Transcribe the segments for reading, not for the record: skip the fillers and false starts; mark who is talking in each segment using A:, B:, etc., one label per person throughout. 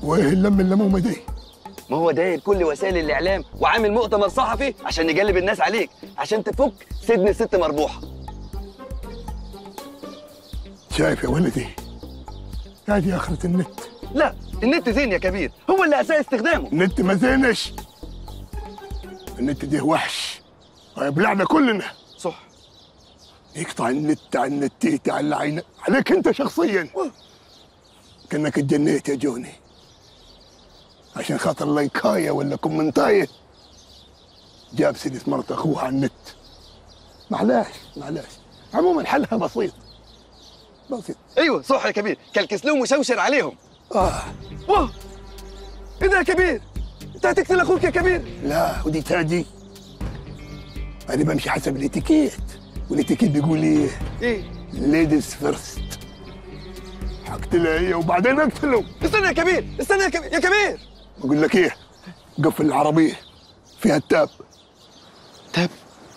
A: وايه اللمومه دي؟
B: ما هو داير كل وسائل الاعلام وعامل مؤتمر صحفي عشان نجلب الناس عليك، عشان تفك سجن الست مربوحه.
A: شايف يا ولدي؟ هذه اخرة النت.
B: لا، النت زين يا كبير، هو اللي اساء استخدامه.
A: النت ما زينش، النت ده وحش ويبلعنا كلنا.
B: صح.
A: يقطع النت عن النتيت على العين عليك انت شخصيا. كانك اتجنيت يا جوني عشان خاطر لايكايه ولا كومنتايه جاب سيرة مرت اخوها على النت. معلاش عموما حلها بسيط.
B: ايوه صح يا كبير، كلكس لهم وشوشر عليهم. واه، ايه ده يا كبير؟ انت هتقتل اخوك يا كبير؟
A: لا، ودي تاجي. انا بمشي حسب الاتيكيت، والاتيكيت بيقول ايه؟
B: ايه؟
A: ليديز فيرست. هقتلها هي وبعدين اقتله.
B: استنى يا كبير، استنى يا كبير.
A: بقول لك ايه؟ قفل العربيه فيها التاب.
B: تاب؟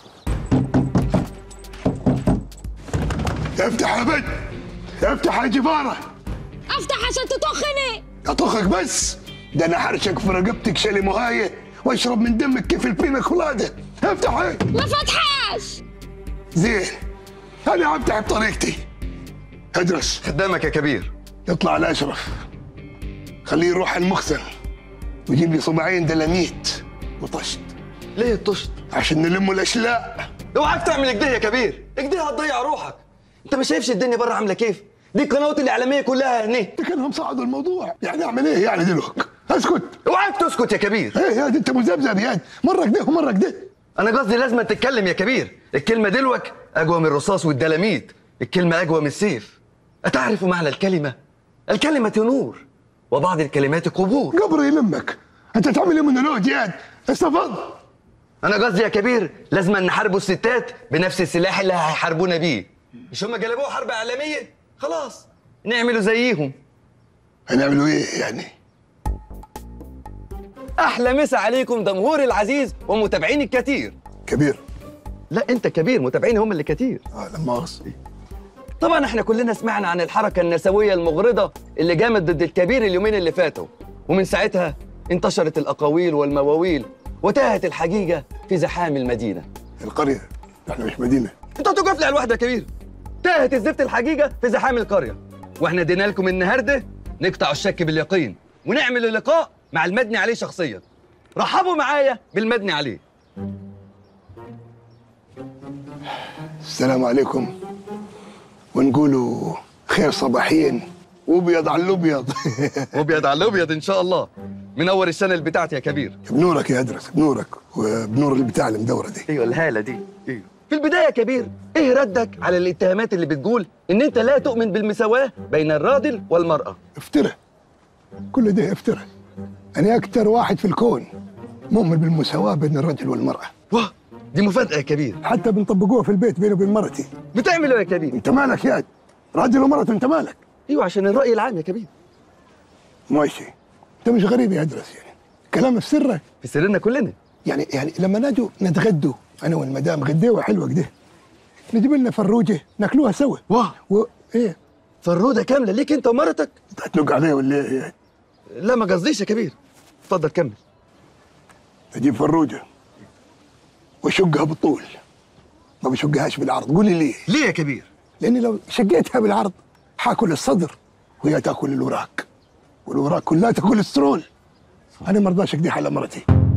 A: افتح يا بنت، افتح يا جباره.
C: افتح عشان تطخني.
A: اطخك بس؟ ده انا حرشك في رقبتك شالي مهايه واشرب من دمك كيف البينا كولاده. افتحي.
C: ما فتحاش.
A: زين، انا هفتح بطريقتي. ادرس.
B: خدامك يا كبير.
A: يطلع على اشرف، خليه يروح المخزن ويجيب لي صباعين دلاميت وطشت.
B: ليه الطشت؟
A: عشان نلم الاشلاء.
B: اوعاك تعمل كده يا كبير، كده هتضيع روحك. انت ما شايفش الدنيا بره عامله كيف؟ دي القنوات الاعلاميه كلها هنا.
A: كانهم صعدوا الموضوع، يعني اعمل ايه يعني دلوقتي؟ اسكت.
B: اوعاك تسكت يا كبير.
A: ايه يا دي انت مذبذب يا مره كده ومره كده.
B: انا قصدي لازم تتكلم يا كبير، الكلمه دلوك اقوى من الرصاص والدلاميت، الكلمه اقوى من السيف. اتعرف معنى الكلمه؟ الكلمه نور وبعض الكلمات قبور.
A: قبر يلمك، انت تعمل ايه مونولوج يا استفض.
B: انا قصدي يا كبير لازم نحاربوا الستات بنفس السلاح اللي هيحاربونا بيه. مش هم جلبوها حرب اعلاميه؟ خلاص نعملوا زيهم.
A: هنعملوا ايه يعني؟
B: احلى مسا عليكم جمهوري العزيز ومتابعيني الكتير.
A: كبير؟
B: لا انت كبير، متابعيني هم اللي كتير.
A: لما اقصد.
B: طبعا احنا كلنا سمعنا عن الحركه النسويه المغرضه اللي قامت ضد الكبير اليومين اللي فاتوا، ومن ساعتها انتشرت الاقاويل والمواويل وتاهت الحقيقه في زحام المدينه.
A: القريه، احنا مش مدينه.
B: انت هتقف لي على الواحده يا كبير. تاهت الزفت الحقيقه في زحام القريه، واحنا ادينا لكم النهارده نقطع الشك باليقين ونعمل لقاء مع المدني عليه شخصيا. رحبوا معايا بالمدني عليه.
A: السلام عليكم، ونقولوا خير صباحين وابيض على الابيض.
B: وابيض على الابيض ان شاء الله. منور الشانل بتاعتي يا كبير.
A: بنورك يا ادرس، بنورك وبنور البتاع المدوره دي.
B: ايوه الهاله دي. ايوه. في البدايه يا كبير، ايه ردك على الاتهامات اللي بتقول ان انت لا تؤمن بالمساواه بين الراجل والمراه؟
A: افترى، كل ده افترى. انا اكتر واحد في الكون مؤمن بالمساواه بين الرجل والمراه.
B: واه، دي مفاجاه يا كبير.
A: حتى بنطبقوها في البيت بيني وبين مرتي.
B: بتعملوا ايه يا كبير؟
A: انت مالك يا راجل ومرته، انت مالك؟
B: ايوه عشان الراي العام يا كبير.
A: ماشي، انت مش غريب يا ادرس، يعني كلام في سرك،
B: في سرنا كلنا.
A: يعني لما نجوا نتغدوا انا والمدام غديوه حلوه كده، نجيب لنا فروجه ناكلوها سوا.
B: واه،
A: ايه
B: فروده كامله ليك انت ومرتك؟
A: انت هتنق عليه ولا ايه يعني؟
B: لا ما قصديش يا كبير. اتفضل كمل.
A: اجيب فروجه واشقها بالطول، ما بشقهاش بالعرض. قولي ليه؟
B: ليه يا كبير؟
A: لاني لو شقيتها بالعرض حاكل الصدر وهي تاكل الوراك، والوراك كلها تاكل السترول. انا ما ارضاش اقديها على مرتي.